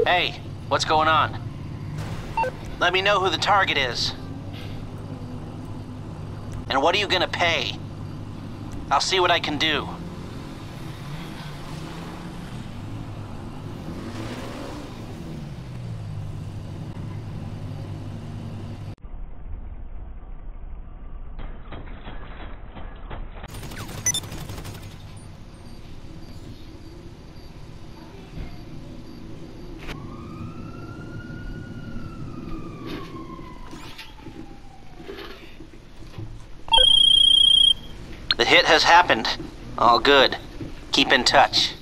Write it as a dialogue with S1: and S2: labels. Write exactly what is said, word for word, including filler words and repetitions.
S1: Hey, what's going on? Let me know who the target is. And what are you gonna pay? I'll see what I can do. The hit has happened. All good. Keep in touch.